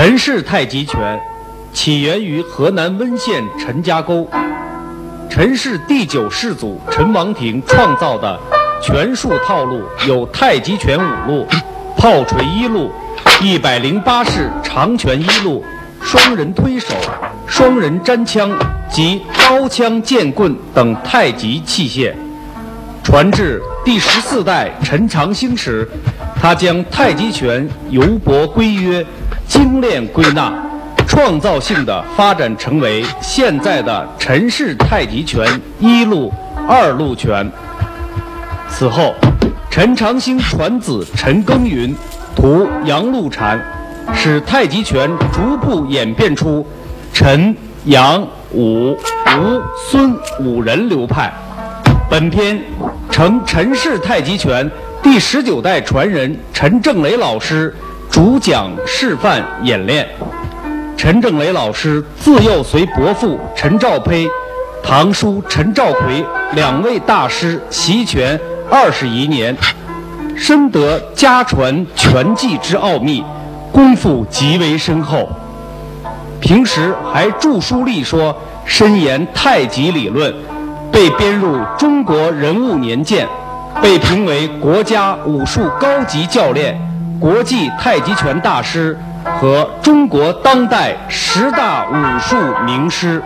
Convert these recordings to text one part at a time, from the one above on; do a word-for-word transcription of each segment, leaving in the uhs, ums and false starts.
陈氏太极拳起源于河南温县陈家沟，陈氏第九世祖陈王庭创造的拳术套路有太极拳五路、炮锤一路、一百零八式长拳一路、双人推手、双人粘枪及刀枪剑棍等太极器械。传至第十四代陈长兴时，他将太极拳由博归约，精炼归纳，创造性地发展成为现在的陈氏太极拳一路、二路拳。此后，陈长兴传子陈耕耘，徒杨露禅，使太极拳逐步演变出陈、杨、武、吴、孙五人流派。本篇承陈氏太极拳第十九代传人陈正雷老师主讲示范演练。陈正雷老师自幼随伯父陈兆胚、堂叔陈兆奎两位大师习拳二十余年，深得家传拳技之奥秘，功夫极为深厚。平时还著书立说，深研太极理论，被编入《中国人物年鉴》，被评为国家武术高级教练、国际太极拳大师和中国当代十大武术名师。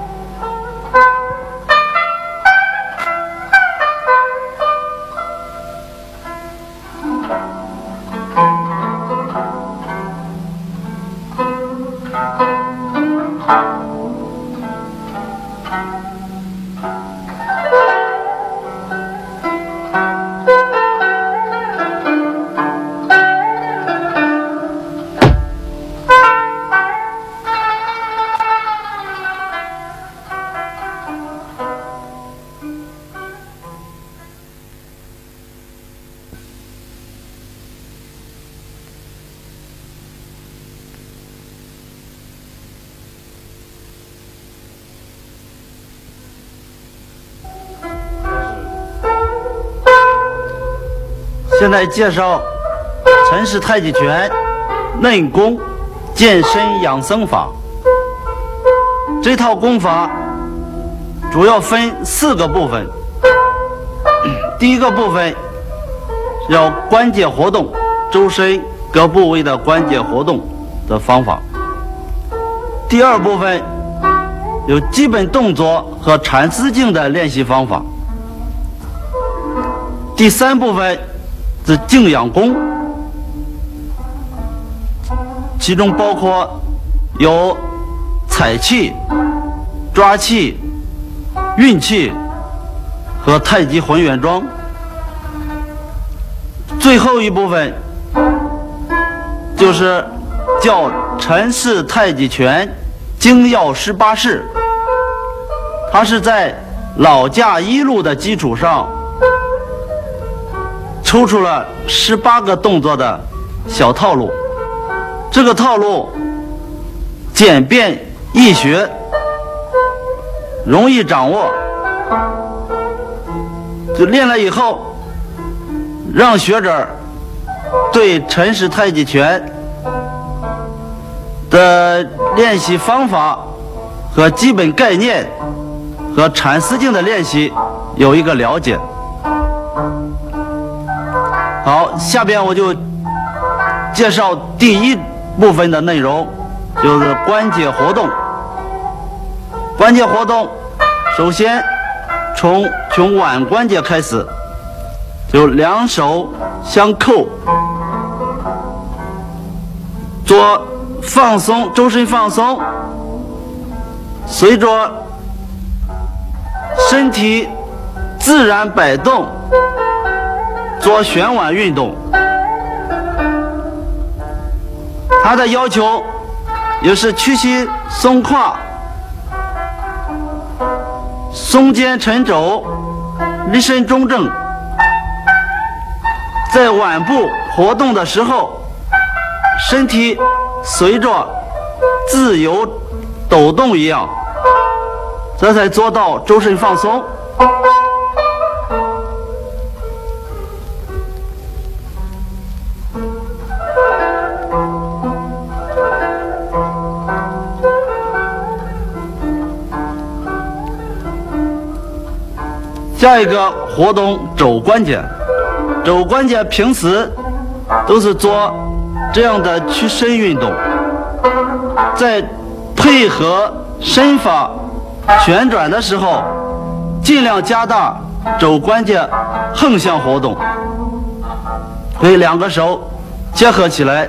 现在介绍陈氏太极拳内功健身养生法。这套功法主要分四个部分。第一个部分要关节活动，周身各部位的关节活动的方法。第二部分有基本动作和缠丝劲的练习方法。第三部分是静养功，其中包括有踩气、抓气、运气和太极混元桩。最后一部分就是叫陈氏太极拳精要十八式，它是在老架一路的基础上抽出了十八个动作的小套路。这个套路简便易学，容易掌握，就练了以后让学者对陈氏太极拳的练习方法和基本概念和缠丝劲的练习有一个了解。好，下边我就介绍第一部分的内容，就是关节活动。关节活动首先从从腕关节开始，就两手相扣，做放松，周身放松，随着身体自然摆动做旋腕运动。它的要求也是屈膝松胯、松肩沉肘、立身中正。在腕部活动的时候，身体随着自由抖动一样，这才做到周身放松。 下一个活动肘关节，肘关节平时都是做这样的屈伸运动，在配合身法旋转的时候，尽量加大肘关节横向活动，可以两个手结合起来。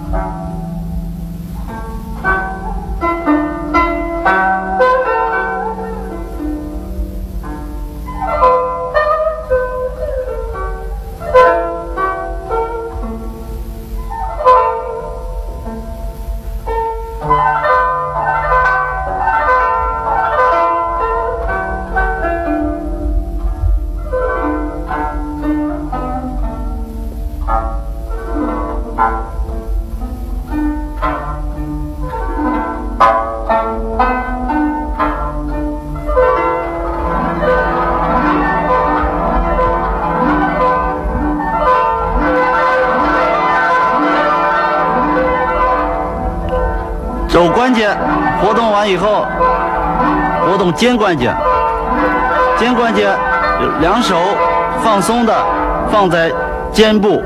肘关节活动完以后，活动肩关节。肩关节两手放松的放在肩部，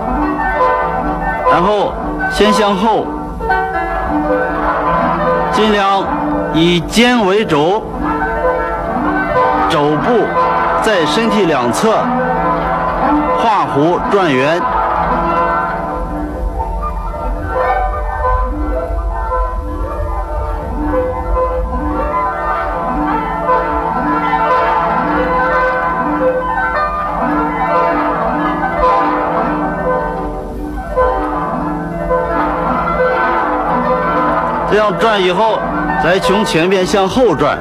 然后先向后，尽量以肩为轴，肘部在身体两侧画弧转圆。这样转以后，再从前面向后转。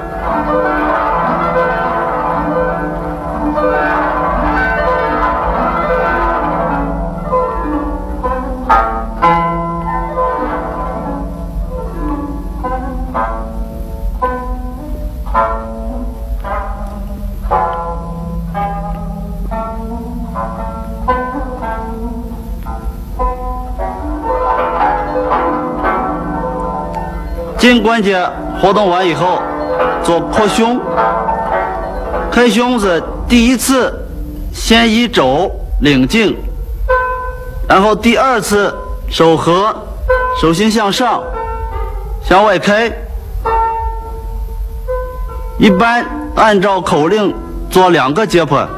肩关节活动完以后，做扩胸。开胸是第一次先以肘领颈，然后第二次手合，手心向上，向外开。一般按照口令做两个节拍，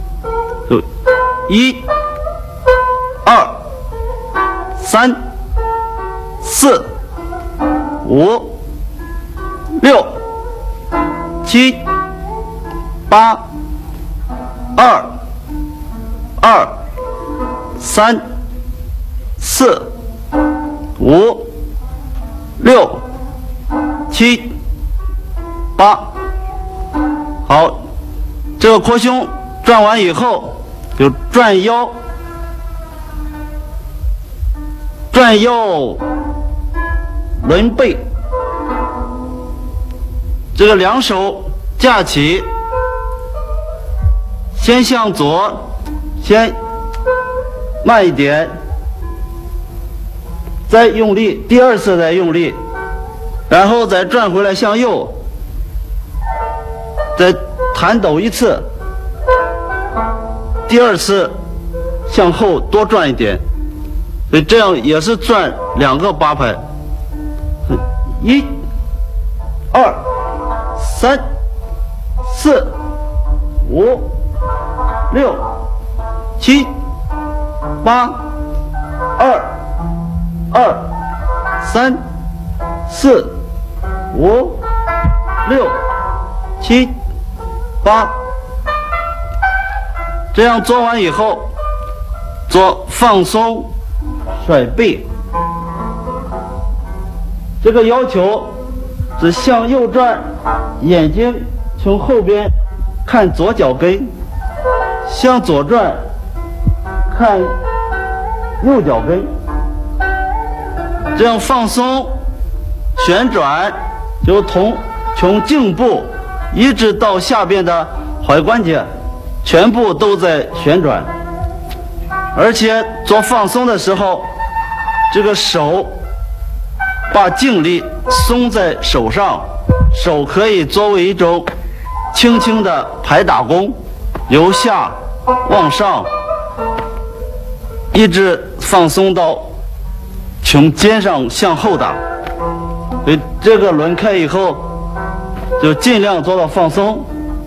一、二、三、四。五、六、七、八、二、二、三、四、五、六、七、八。好，这个扩胸转完以后，就转腰，转腰。轮背，这个两手架起，先向左，先慢一点，再用力，第二次再用力，然后再转回来向右，再弹抖一次，第二次向后多转一点，所以这样也是转两个八拍。一、二、三、四、五、六、七、八、二、二、三、四、五、六、七、八。这样做完以后，做放松甩背。这个要求是向右转，眼睛从后边看左脚跟，向左转看右脚跟，这样放松旋转，就从从颈部一直到下边的踝关节，全部都在旋转。而且做放松的时候，这个手把劲力松在手上，手可以作为一种轻轻的拍打功。 由下往上，一直放松到从肩上向后打。所以这个轮开以后，就尽量做到放松。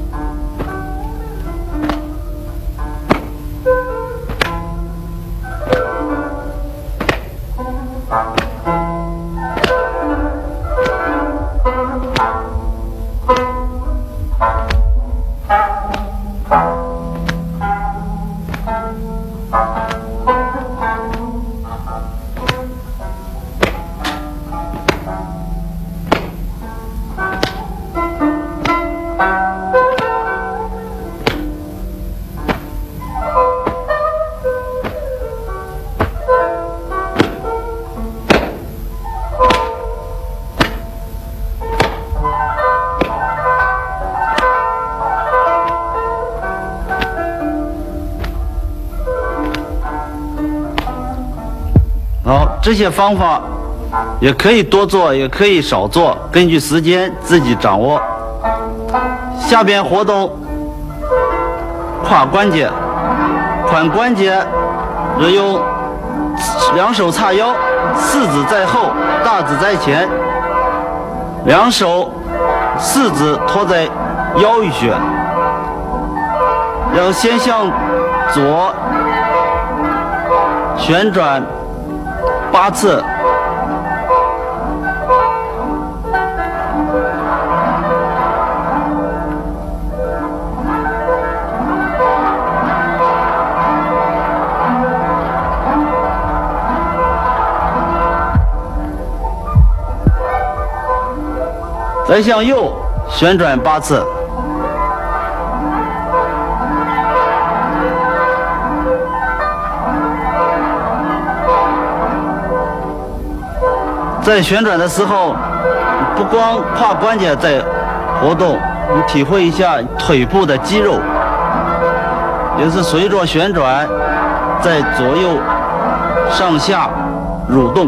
好，这些方法也可以多做，也可以少做，根据时间自己掌握。下边活动胯关节，髋关节则用两手叉腰，四指在后，大指在前，两手四指托在腰域穴，要先向左旋转八次，再向右旋转八次。在旋转的时候，不光胯关节在活动，你体会一下腿部的肌肉，也是随着旋转在左右上下蠕动。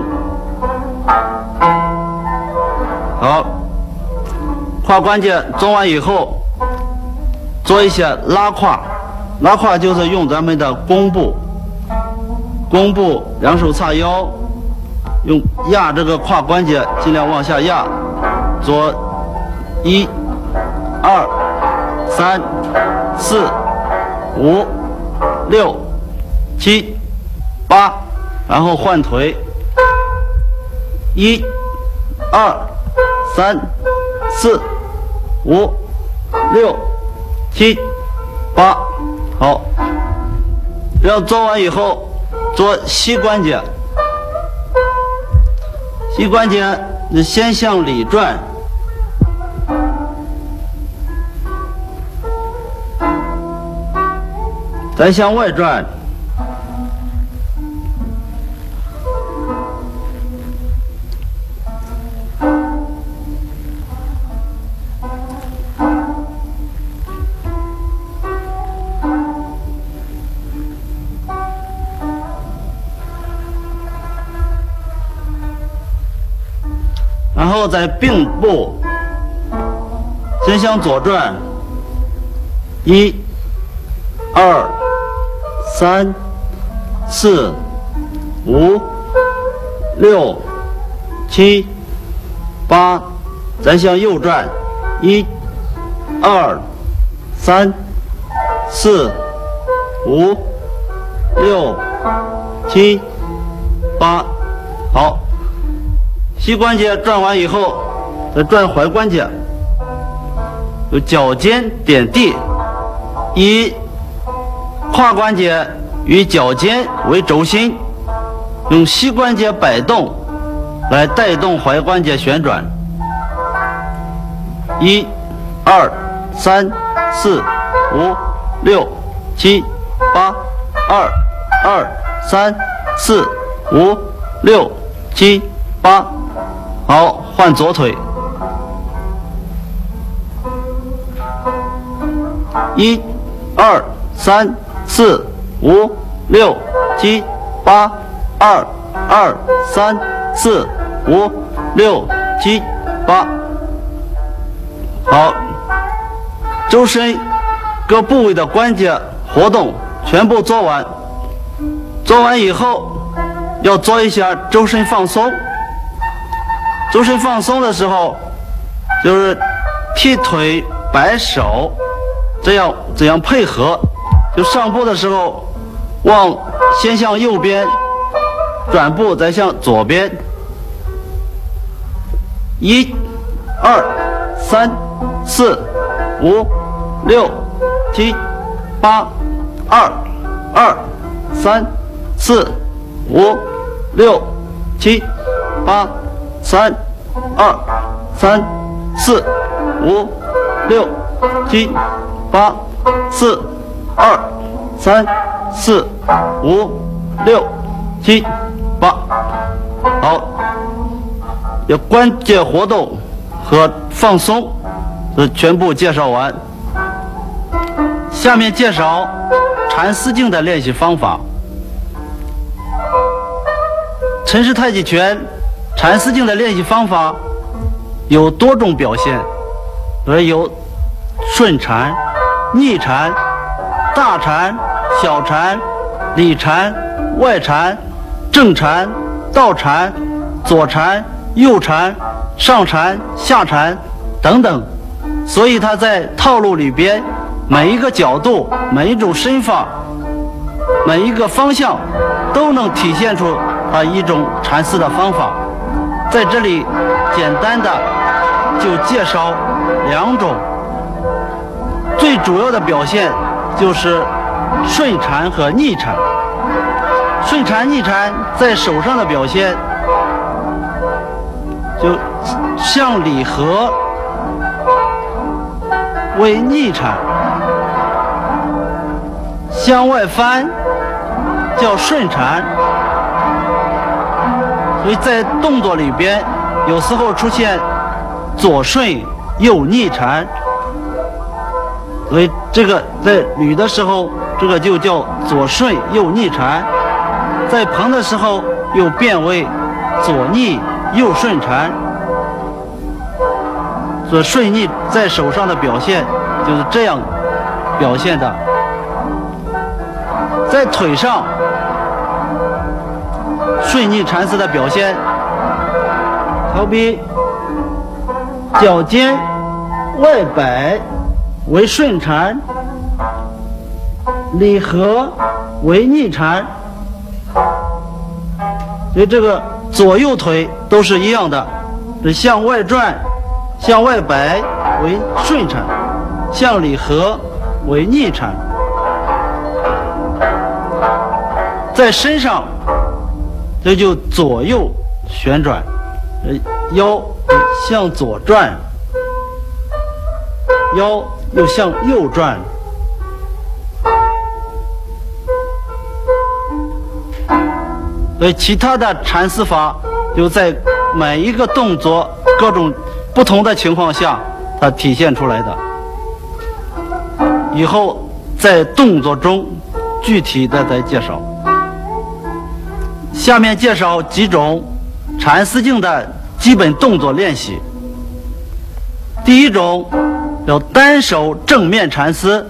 好，胯关节做完以后，做一些拉胯。拉胯就是用咱们的弓步，弓步两手叉腰，用压这个胯关节，尽量往下压。做一、二、三、四、五、六、七、八，然后换腿。一、二、三、四、五、六、七、八。好，这样做完以后，做膝关节。膝关节你先向里转，再向外转，然后在并步，先向左转，一、二、三、四、五、六、七、八，再向右转，一、二、三、四、五、六、七、八，好。膝关节转完以后，再转踝关节，有脚尖点地，以胯关节与脚尖为轴心，用膝关节摆动来带动踝关节旋转。一、二、三、四、五、六、七、八，二、二、三、四、五、六、七、八。好，换左腿。一、二、三、四、五、六、七、八，二、二、三、四、五、六、七、八。好，周身各部位的关节活动全部做完。做完以后，要做一下周身放松。周身放松的时候，就是踢腿、摆手，这样这样配合。就上步的时候，往先向右边转步，再向左边。一、二、三、四、五、六、七、八、二、二、三、四、五、六、七、八、三、二、三、四、五、六、七、八、四、二、三、四、五、六、七、八。好，有关节活动和放松，这全部介绍完。下面介绍缠丝劲的练习方法。陈氏太极拳缠丝劲的练习方法有多种表现，而有顺缠、逆缠、大缠、小缠、里缠、外缠、正缠、倒缠、左缠、右缠、上缠、下缠等等。所以它在套路里边，每一个角度、每一种身法、每一个方向都能体现出它一种缠丝的方法。在这里简单的就介绍两种，最主要的表现就是顺缠和逆缠。顺缠、逆缠在手上的表现，就向里合为逆缠，向外翻叫顺缠。所以在动作里边，有时候出现左顺右逆缠，所以这个在捋的时候，这个就叫左顺右逆缠；在捧的时候，又变为左逆右顺缠。所以顺逆在手上的表现就是这样表现的。在腿上，顺逆缠丝的表现，好比脚尖外摆为顺缠，里合为逆缠。所以这个左右腿都是一样的，是向外转、向外摆为顺缠，向里合为逆缠。在身上，这就左右旋转，腰向左转，腰又向右转。所以其他的缠丝法就在每一个动作各种不同的情况下它体现出来的。以后在动作中具体的再介绍。下面介绍几种缠丝劲的基本动作练习。第一种叫单手正面缠丝。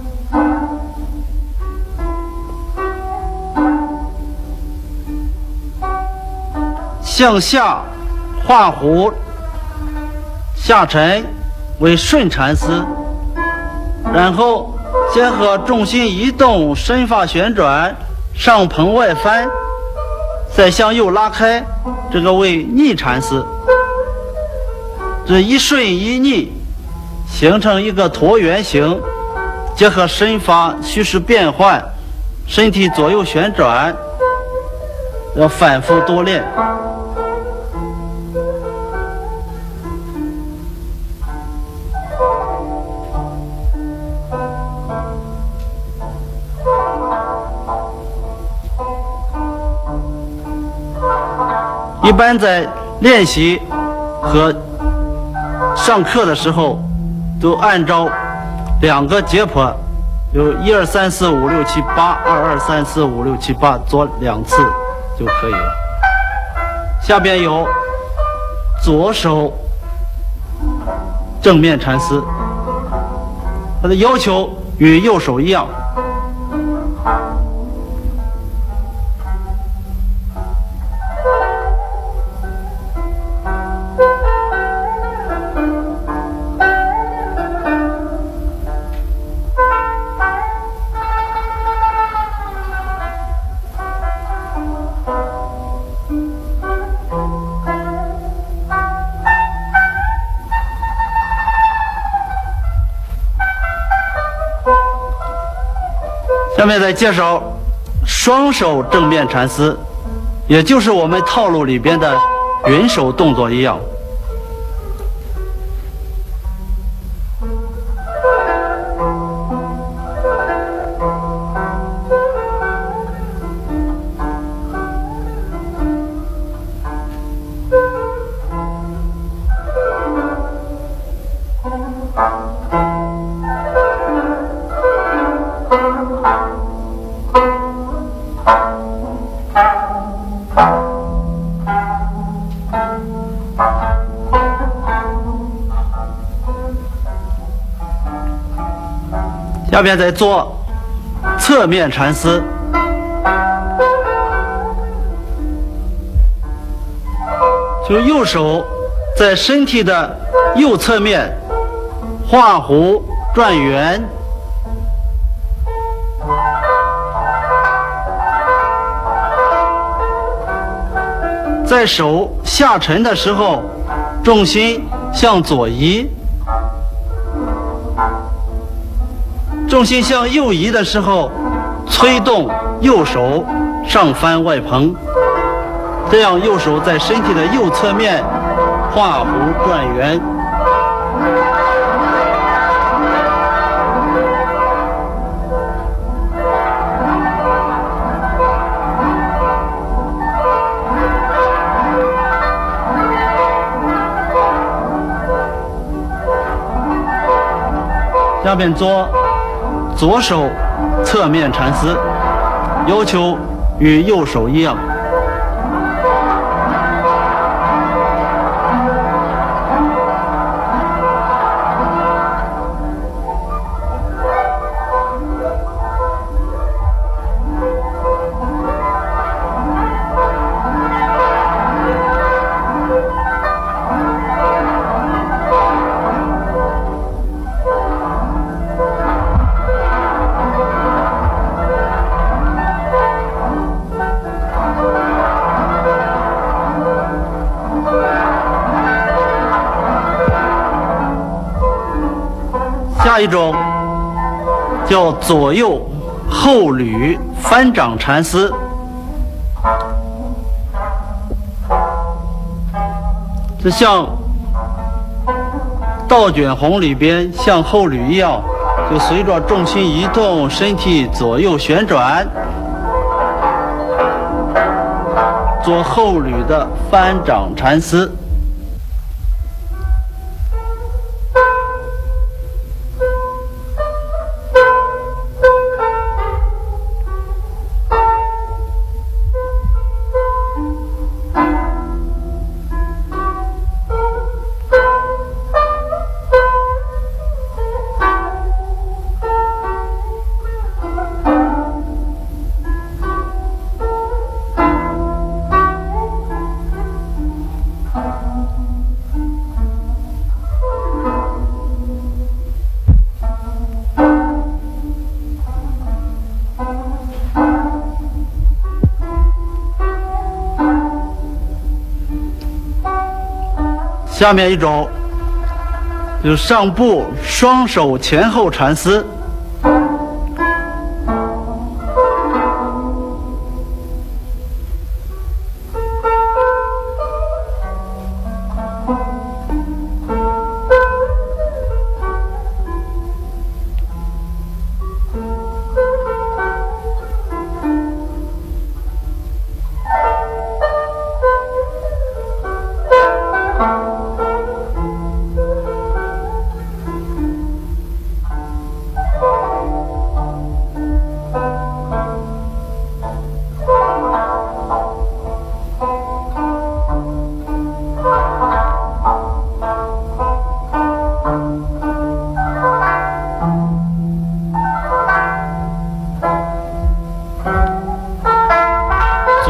向下画弧下沉为顺缠丝，然后结合重心移动、身法旋转、上捧外翻，再向右拉开，这个为逆缠丝。这一顺一逆形成一个椭圆形，结合身法虚实变换、身体左右旋转，要反复多练。一般在练习和上课的时候，都按照两个节拍，有一二三四五六七八，二二三四五六七八，做两次就可以了。下边有左手正面缠丝，它的要求与右手一样。下面再介绍双手正面缠丝，也就是我们套路里边的云手动作一样。下面再做侧面缠丝，就右手在身体的右侧面画弧转圆，在手下沉的时候，重心向左移。重心向右移的时候，催动右手上翻外蓬，这样右手在身体的右侧面画弧转圆。下面做左手侧面缠丝，要求与右手一样。下一种叫左右后捋翻掌缠丝，就像倒卷红里边像后捋一样，就随着重心移动，身体左右旋转，做后捋的翻掌缠丝。下面一种就是上步双手前后缠丝，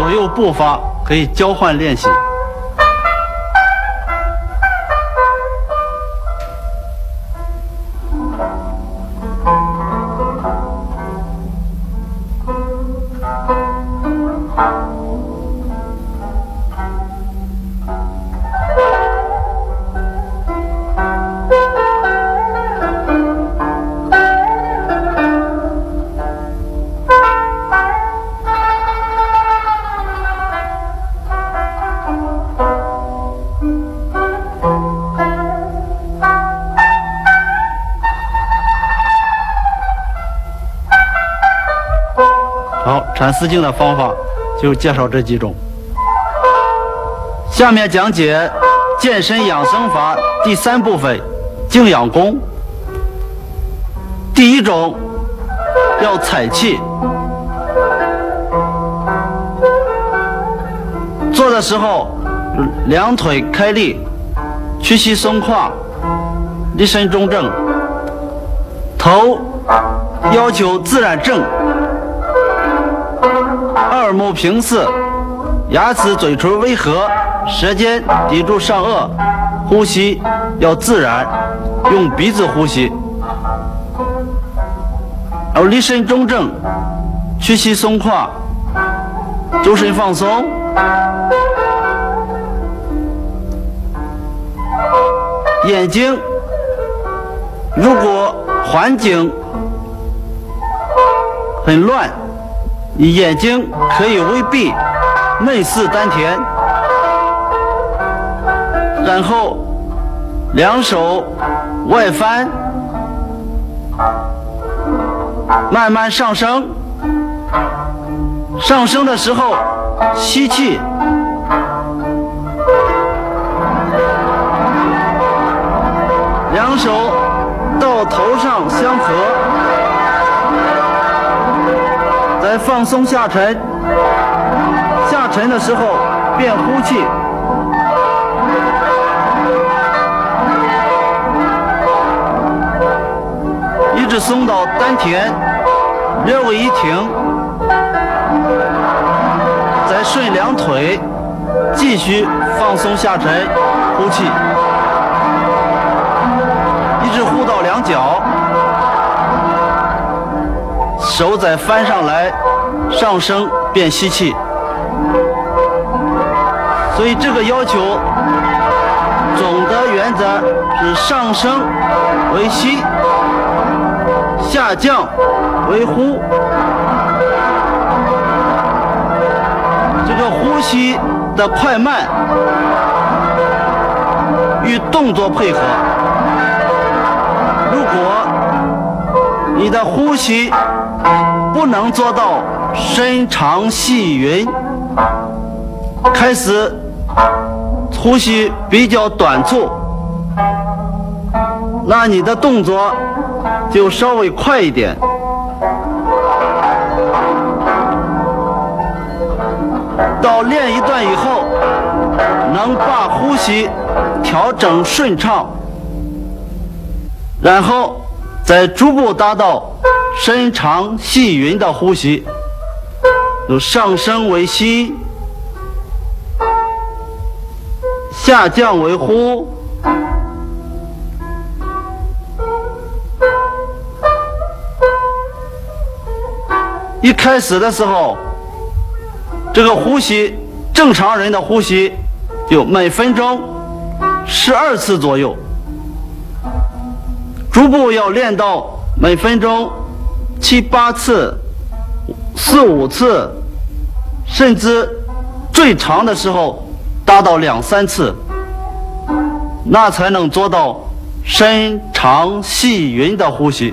左右步伐可以交换练习。好，缠丝劲的方法就介绍这几种。下面讲解健身养生法第三部分静养功。第一种要踩气，做的时候两腿开立，屈膝松胯，立身中正，头要求自然正，二目平视，牙齿嘴唇微合，舌尖抵住上颚，呼吸要自然，用鼻子呼吸。而立身中正，屈膝松胯，周身放松。眼睛如果环境很乱，你眼睛可以微闭，内视丹田，然后两手外翻，慢慢上升。上升的时候吸气，两手到头上相合，再放松下沉，下沉的时候便呼气。一直松到丹田，略微一停，再顺两腿继续放松下沉，呼气，一直呼到两脚，手再翻上来，上升便吸气。所以这个要求总的原则是上升为吸，下降为呼。这个呼吸的快慢与动作配合。如果你的呼吸不能做到深长细匀，开始呼吸比较短促，那你的动作就稍微快一点。到练一段以后，能把呼吸调整顺畅，然后再逐步达到深长细匀的呼吸，由上升为吸，下降为呼。一开始的时候，这个呼吸，正常人的呼吸就每分钟十二次左右，逐步要练到每分钟七八次、四五次，甚至最长的时候达到两三次，那才能做到深长细匀的呼吸。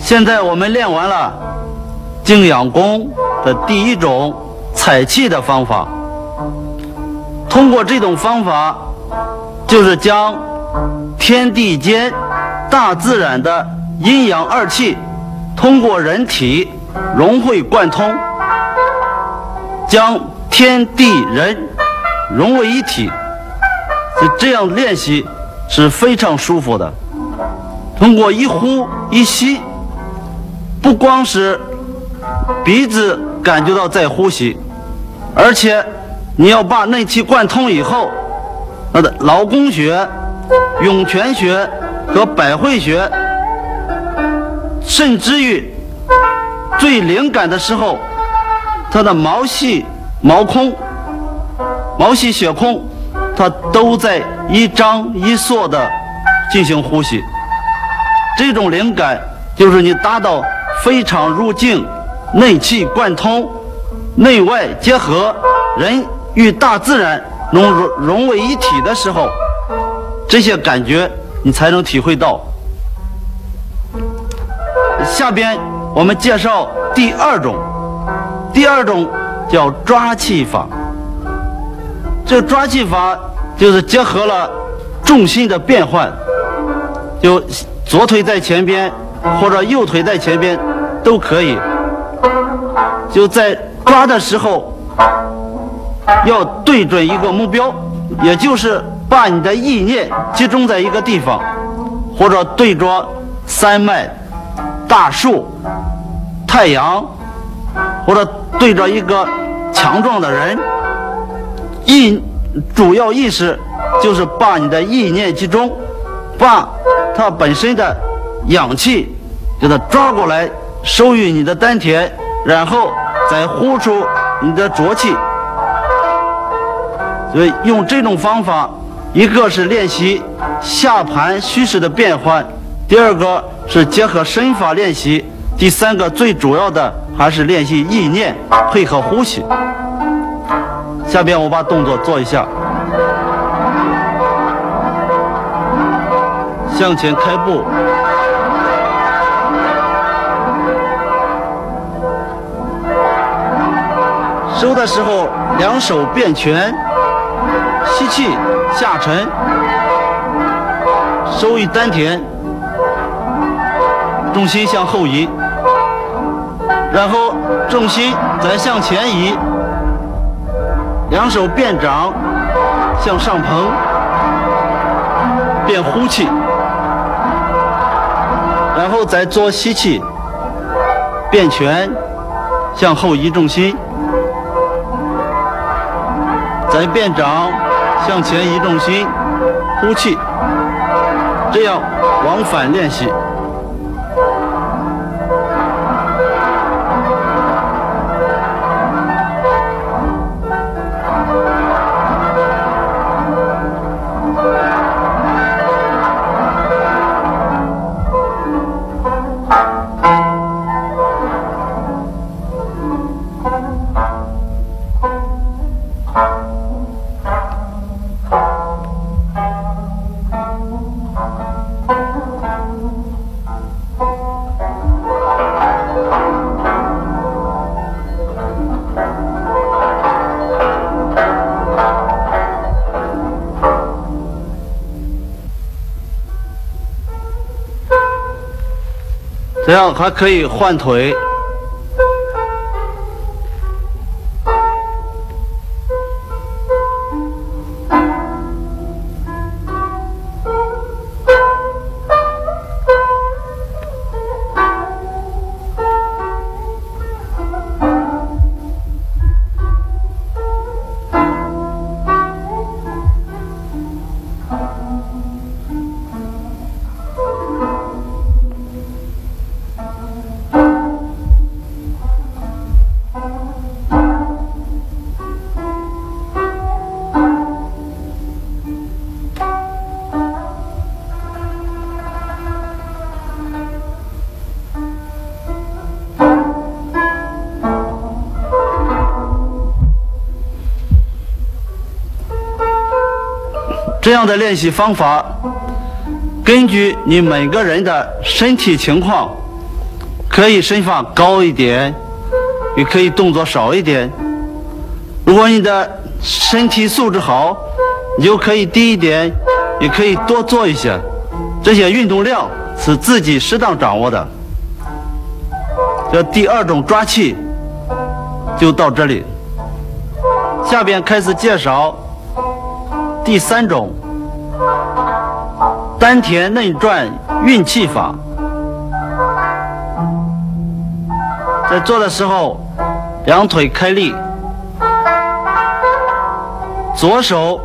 现在我们练完了静养功的第一种采气的方法。通过这种方法，就是将天地间大自然的阴阳二气通过人体融会贯通，将天地人融为一体。这样练习是非常舒服的。通过一呼一吸，不光是鼻子感觉到在呼吸，而且你要把内气贯通以后，那的劳宫穴、涌泉穴和百会穴，甚至于最灵感的时候，它的毛细毛空、毛细血空，它都在一张一缩的进行呼吸。这种灵感就是你达到非常入境、内气贯通、内外结合，人与大自然能融融为一体的时候，这些感觉你才能体会到。下边我们介绍第二种，第二种叫抓气法。这抓气法就是结合了重心的变换，就左腿在前边或者右腿在前边都可以。就在抓的时候要对准一个目标，也就是把你的意念集中在一个地方，或者对着山脉、大树、太阳，或者对着一个强壮的人。意主要意识就是把你的意念集中，把它本身的氧气给它抓过来，收于你的丹田，然后再呼出你的浊气。所以用这种方法，一个是练习下盘虚实的变换，第二个是结合身法练习，第三个最主要的还是练习意念配合呼吸。下边我把动作做一下，向前开步，收的时候两手变拳，吸气下沉，收于丹田，重心向后移，然后重心再向前移，两手变掌向上捧，变呼气，然后再做吸气，变拳向后移重心，再变掌向前移重心，呼气，这样往返练习。这样还可以换腿。这样的练习方法，根据你每个人的身体情况， 可以身法高一点，也可以动作少一点。如果你的身体素质好，你就可以低一点，也可以多做一些。这些运动量是自己适当掌握的。这第二种抓气就到这里，下边开始介绍第三种丹田内转运气法。在做的时候，两腿开立，左手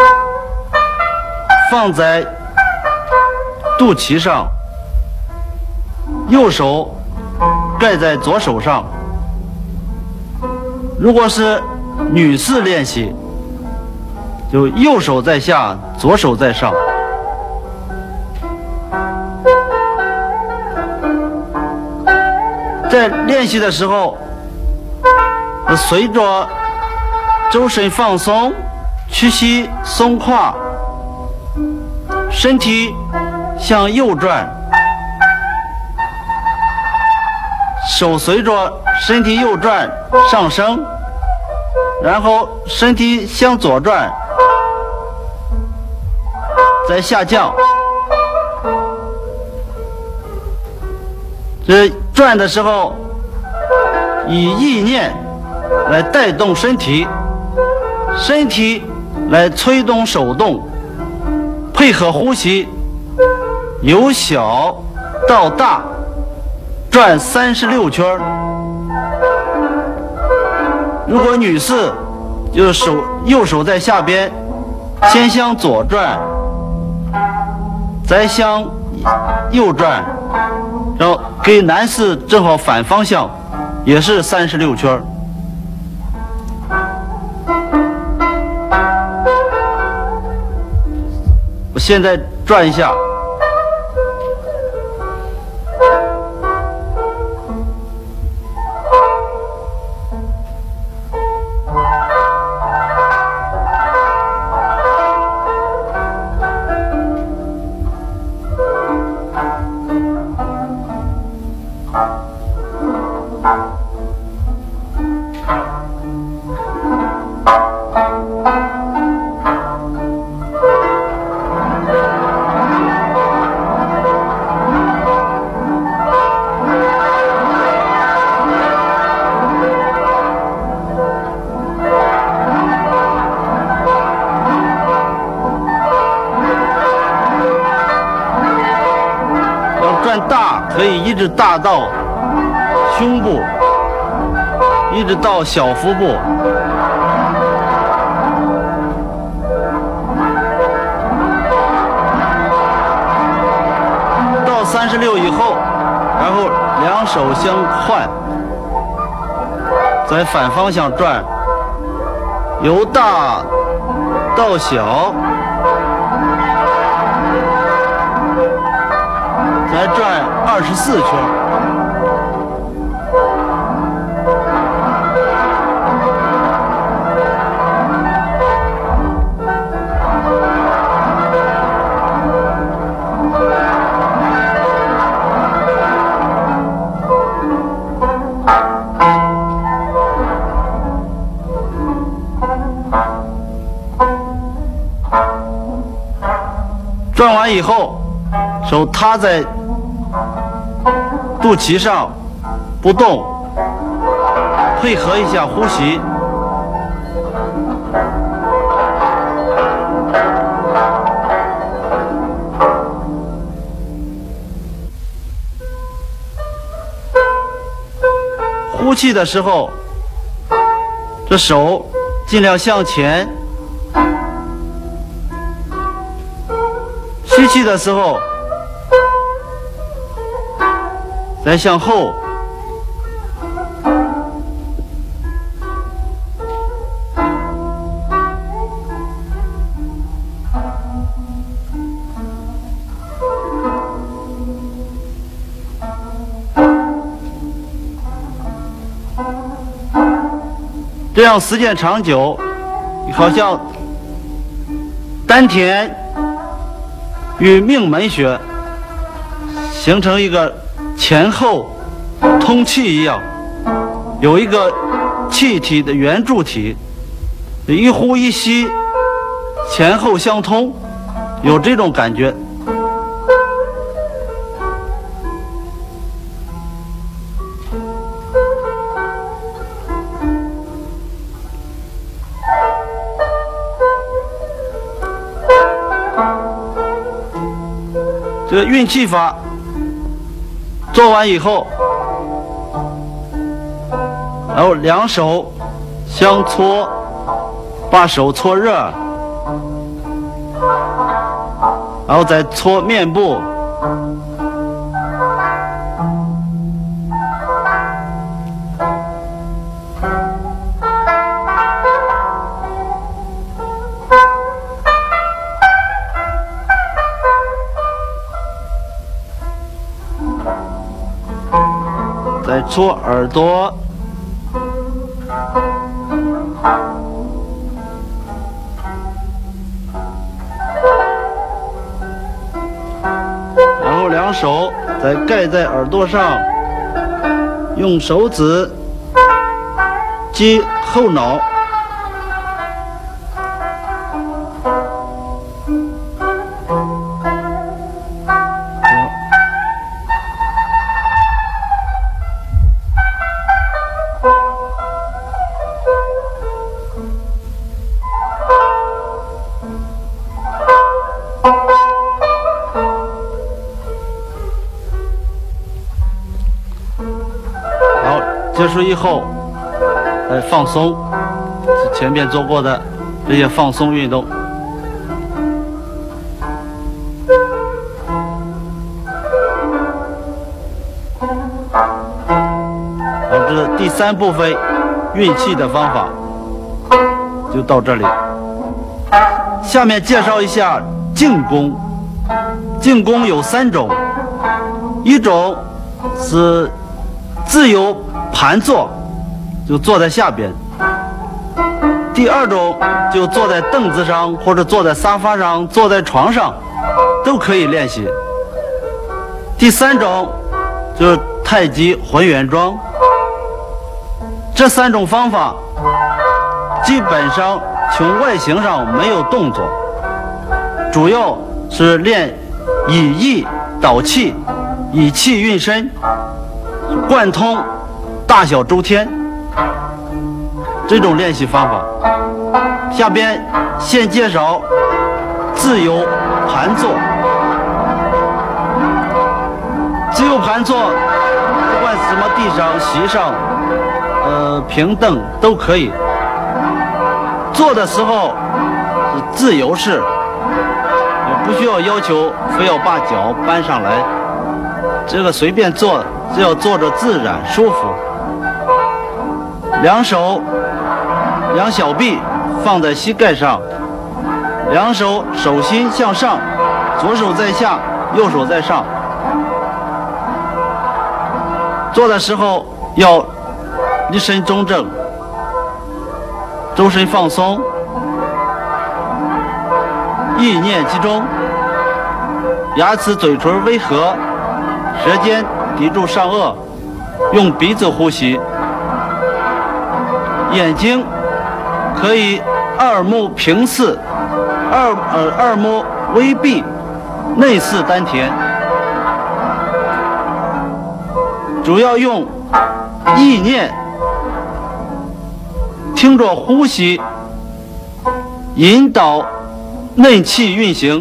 放在肚脐上，右手盖在左手上。如果是女士练习，就右手在下，左手在上。在练习的时候，随着周身放松，屈膝松胯，身体向右转，手随着身体右转上升，然后身体向左转，再下降。这转的时候，以意念来带动身体，身体来催动手动，配合呼吸，由小到大转三十六圈。如果女士就手右手在下边，先向左转，再向右转，然后给男士正好反方向，也是三十六圈。我现在转一下。可以一直大到胸部，一直到小腹部。到三十六以后，然后两手相换，再反方向转，由大到小。再转二十四圈。转完以后，手踏在肚脐上不动，配合一下呼吸。呼气的时候，这手尽量向前；吸气的时候再向后。这样时间长久，好像丹田与命门穴形成一个前后通气一样，有一个气体的圆柱体，一呼一吸，前后相通，有这种感觉。这个运气法做完以后，然后两手相搓，把手搓热，然后再搓面部，再搓耳朵，然后两手再盖在耳朵上，用手指击后脑，结束以后，来放松，是前面做过的这些放松运动。好，这是第三部分运气的方法，就到这里。下面介绍一下静功。静功有三种，一种是自由盘坐，就坐在下边；第二种就坐在凳子上，或者坐在沙发上，坐在床上，都可以练习；第三种就是太极混元桩。这三种方法基本上从外形上没有动作，主要是练以意导气，以气运身，贯通大小周天这种练习方法。下边先介绍自由盘坐。自由盘坐，不管什么地上、席上、呃平凳都可以。坐的时候是自由式，也不需要要求非要把脚搬上来，这个随便坐，只要坐着自然舒服。两手两小臂放在膝盖上，两手手心向上，左手在下，右手在上。做的时候要一身中正，周身放松，意念集中，牙齿嘴唇微合，舌尖抵住上颚，用鼻子呼吸。眼睛可以二目平视，二呃二目微闭，内视丹田。主要用意念听着呼吸，引导内气运行，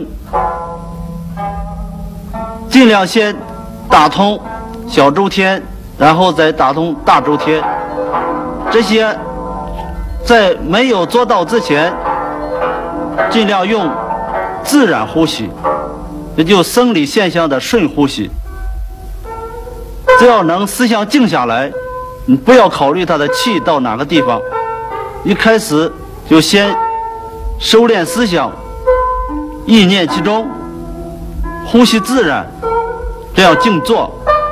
尽量先打通小周天，然后再打通大周天。这些在没有做到之前，尽量用自然呼吸，也就是生理现象的顺呼吸。只要能思想静下来，你不要考虑他的气到哪个地方，一开始就先收敛思想，意念集中，呼吸自然，这样静坐。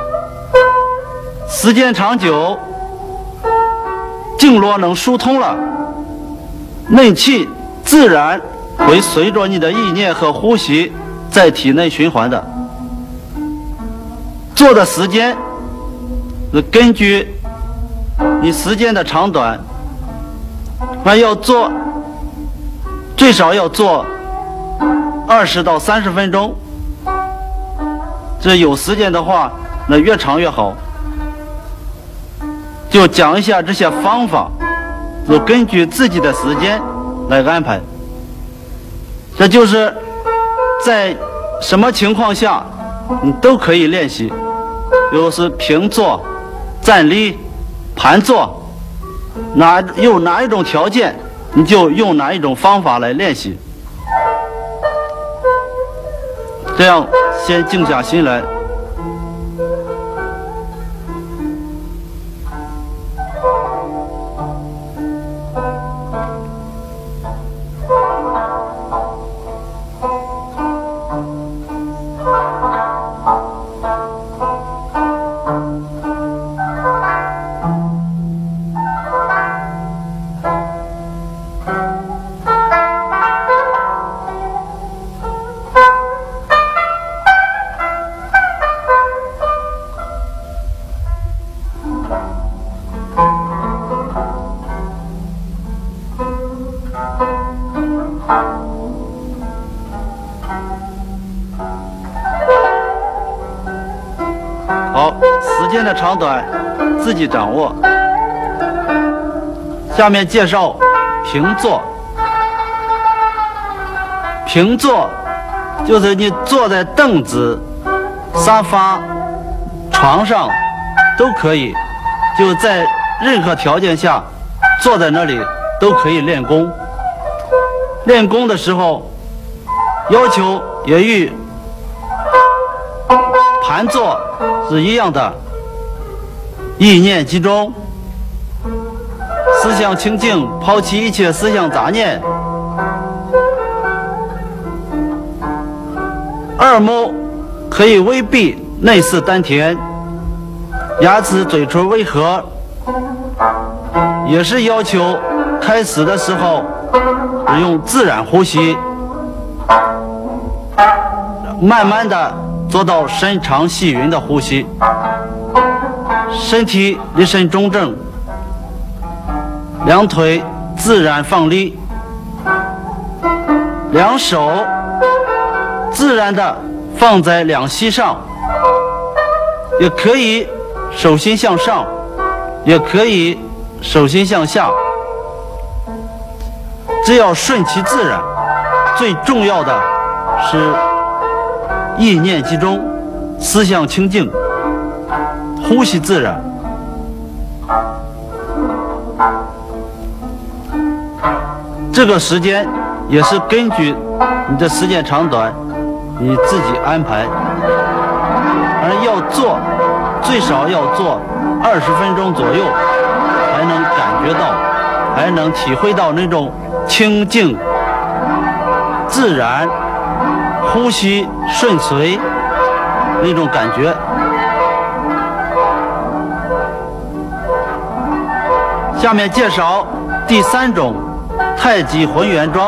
时间长久，经络能疏通了，内气自然会随着你的意念和呼吸在体内循环的。做的时间是根据你时间的长短，那要做最少要做二十到三十分钟。这有时间的话，那越长越好。就讲一下这些方法，就根据自己的时间来安排。这就是在什么情况下你都可以练习，比如是平坐、站立、盘坐，哪有哪一种条件，你就用哪一种方法来练习。这样先静下心来。好，时间的长短自己掌握。下面介绍平坐。平坐就是你坐在凳子、沙发、床上都可以，就在任何条件下坐在那里都可以练功。练功的时候，要求也与盘坐是一样的，意念集中，思想清净，抛弃一切思想杂念。二目可以微闭，内视丹田，牙齿嘴唇微合，也是要求开始的时候用自然呼吸，慢慢的做到深长细匀的呼吸，身体立身中正，两腿自然放立，两手自然的放在两膝上，也可以手心向上，也可以手心向下，只要顺其自然。最重要的是意念集中，思想清净，呼吸自然。这个时间也是根据你的时间长短你自己安排，而要做最少要做二十分钟左右，才能感觉到，还能体会到那种清净自然呼吸顺随那种感觉。下面介绍第三种太极浑圆桩，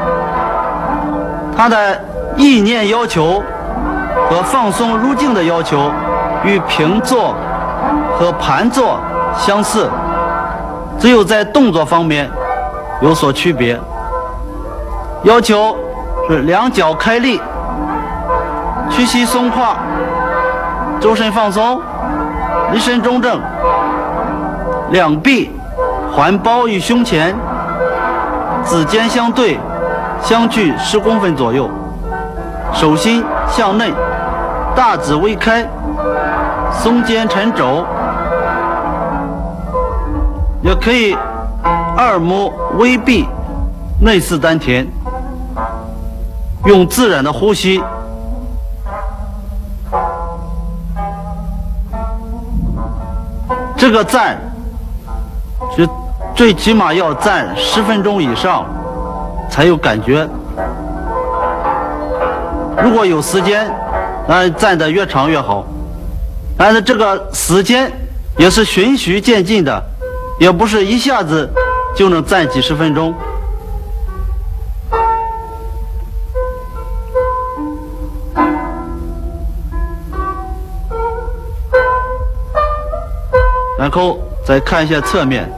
它的意念要求和放松入静的要求与平坐和盘坐相似，只有在动作方面有所区别。要求是两脚开立，屈膝松胯，周身放松，立身中正，两臂环抱于胸前，指尖相对，相距十公分左右，手心向内，大指微开，松肩沉肘，也可以二目微闭，内视丹田，用自然的呼吸。这个站是最起码要站十分钟以上才有感觉。如果有时间，那站得越长越好。但是这个时间也是循序渐进的，也不是一下子就能站几十分钟。 然后再看一下侧面。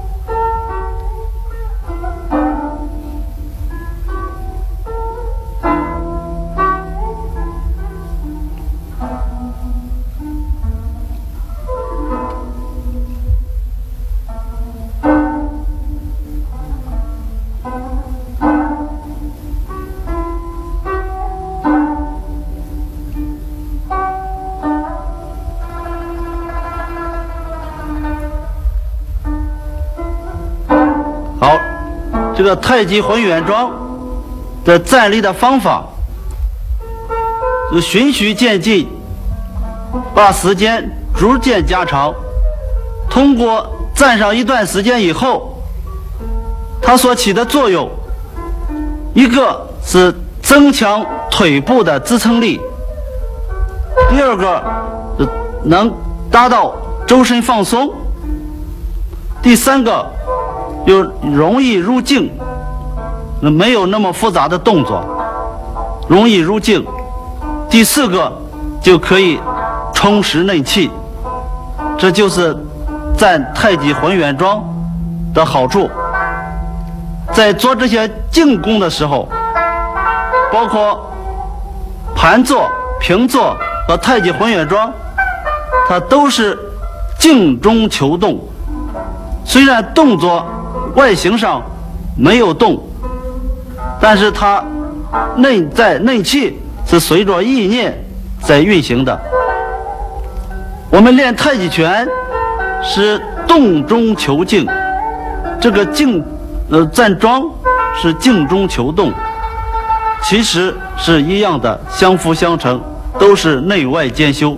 好，这个太极浑圆桩的站立的方法，就循序渐进，把时间逐渐加长。通过站上一段时间以后，它所起的作用，一个是增强腿部的支撑力，第二个是能达到周身放松，第三个又容易入静，没有那么复杂的动作，容易入静。第四个就可以充实内气，这就是站太极浑圆桩的好处。在做这些静功的时候，包括盘坐、平坐和太极浑圆桩，它都是静中求动。虽然动作外形上没有动，但是它内在内气是随着意念在运行的。我们练太极拳是动中求静，这个静呃站桩是静中求动，其实是一样的，相辅相成，都是内外兼修。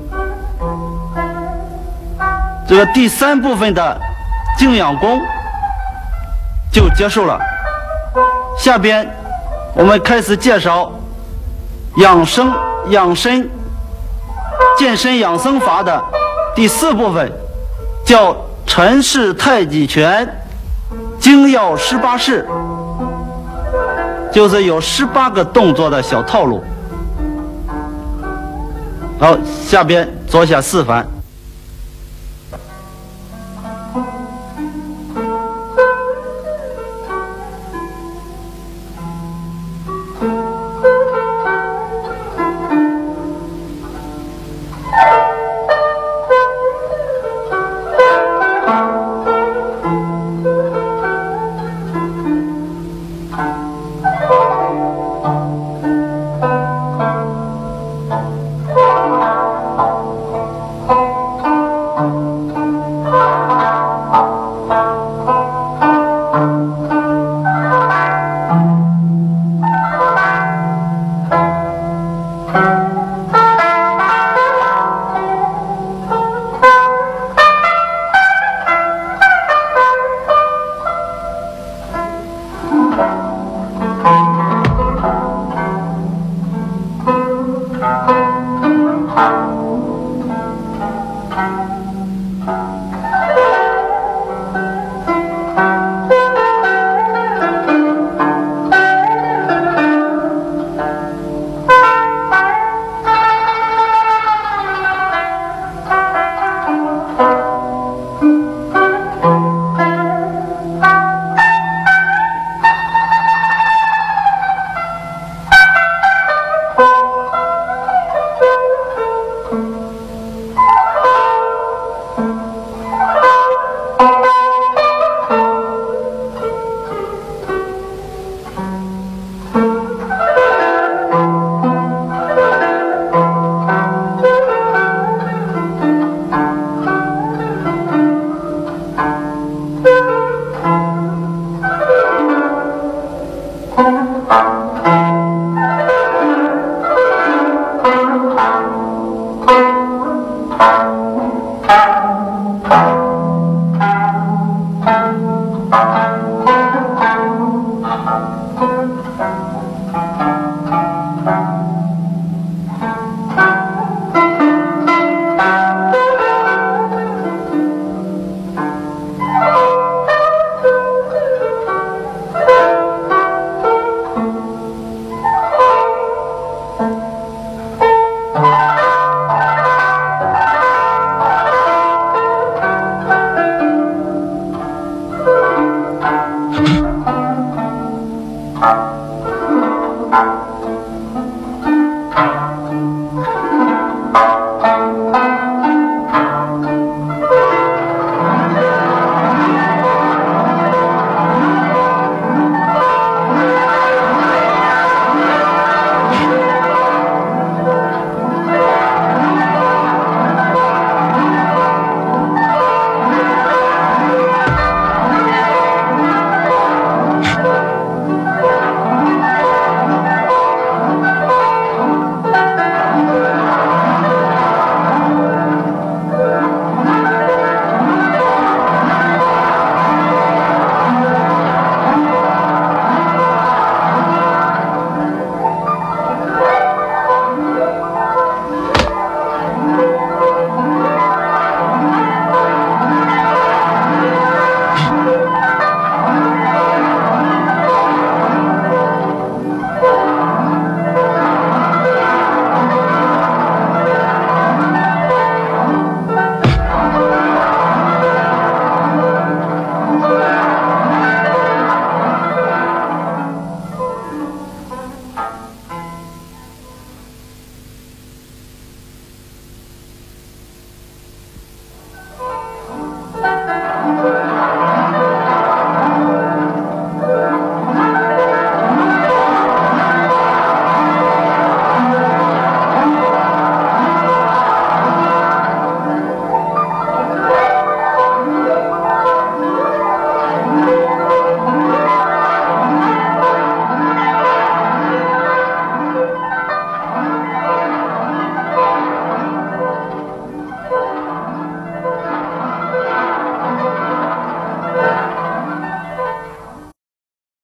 这个第三部分的静养功就结束了。下边我们开始介绍养生养身健身养生法的第四部分，叫陈氏太极拳精要十八式，就是有十八个动作的小套路。好，下边做一下示范。